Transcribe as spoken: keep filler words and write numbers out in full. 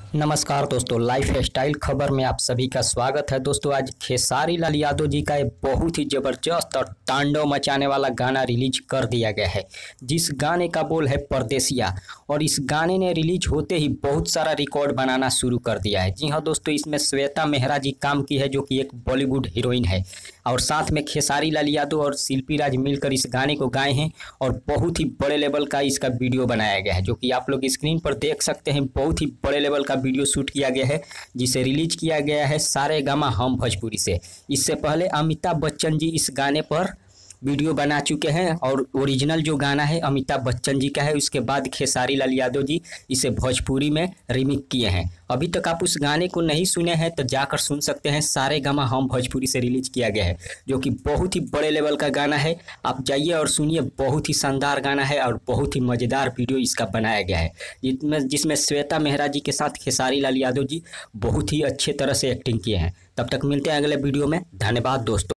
नमस्कार दोस्तों, life style खबर में आप सभी का स्वागत है। दोस्तों, आज खेसारी लाल यादव जी का एक बहुत ही ज़बरदस्त और तांडव मचाने वाला गाना रिलीज कर दिया गया है, जिस गाने का बोल है परदेसिया। और इस गाने ने रिलीज होते ही बहुत सारा रिकॉर्ड बनाना शुरू कर दिया है। जी हाँ दोस्तों, इसमें श्वेता मेहरा जी काम की है, जो कि एक बॉलीवुड हीरोइन है, और साथ में खेसारी लाल यादव और शिल्पी राज मिलकर इस गाने को गाए हैं। और बहुत ही बड़े लेवल का इसका वीडियो बनाया गया है, जो कि आप लोग स्क्रीन पर देख सकते हैं। बहुत ही बड़े लेवल का वीडियो शूट किया गया है, जिसे रिलीज किया गया है सारे गामा हम भोजपुरी से। इससे पहले अमिताभ बच्चन जी इस गाने पर वीडियो बना चुके हैं, और ओरिजिनल जो गाना है अमिताभ बच्चन जी का है। उसके बाद खेसारी लाल यादव जी इसे भोजपुरी में रीमिक्स किए हैं। अभी तक आप उस गाने को नहीं सुने हैं तो जाकर सुन सकते हैं। सारे गामा हम भोजपुरी से रिलीज किया गया है, जो कि बहुत ही बड़े लेवल का गाना है। आप जाइए और सुनिए, बहुत ही शानदार गाना है और बहुत ही मज़ेदार वीडियो इसका बनाया गया है, जिसमें जिसमें श्वेता मेहरा जी के साथ खेसारी लाल यादव जी बहुत ही अच्छे तरह से एक्टिंग किए हैं। तब तक मिलते हैं अगले वीडियो में। धन्यवाद दोस्तों।